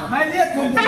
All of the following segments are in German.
Mein Lied kommt.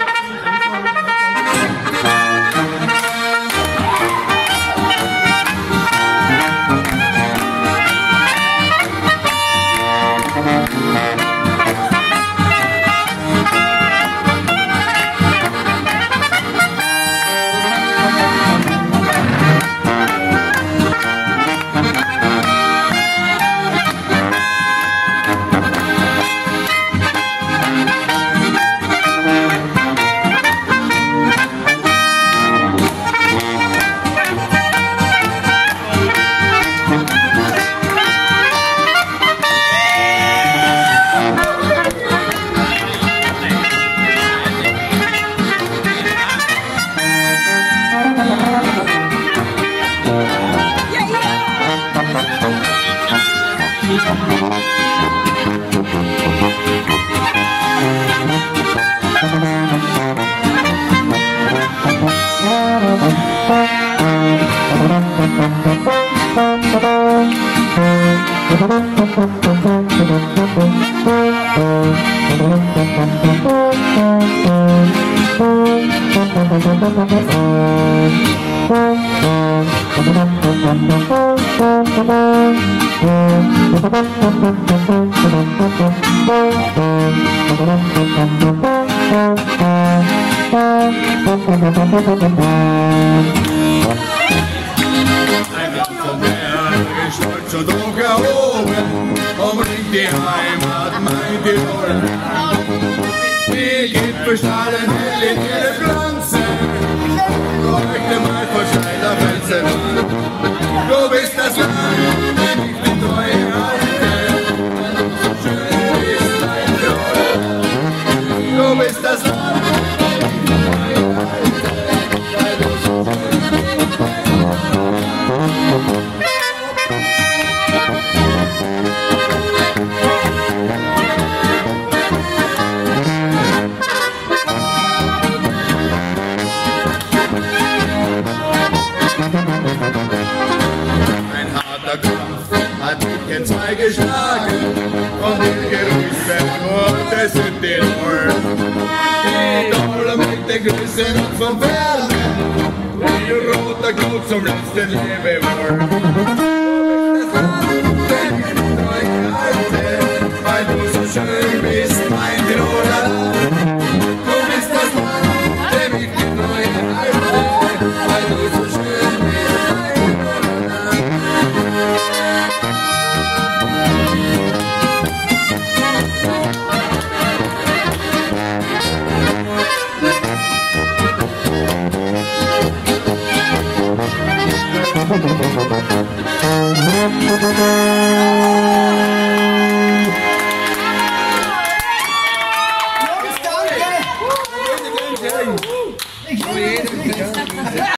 Stolz und hoch erhoben, umringt die Heimat, mein Tirol. Die Gipfelstrahlen hell in ihre Pflanze, leuchte mal vor steiler Felsen. Du bist das Land, dem ich die Treue halte, so schön ist mein Tirol. Du bist das Land, dem ich die Treue halte, weil du so schön bist, mein Tirol. Ein harter Kampf hat mich entzwei geschlagen und wir grüßen wurde sind die Tirol. Die Dolomiten grüßen uns von Fernen, wie roter Glut zum letzten Lebewohl. Weil du so schön bist, mein Tiroler Land. Du bist das Land, dem ich die Treue halte, weil du so schön bist, mein Tiroler Land. Jungs, danke! Ich liebe es.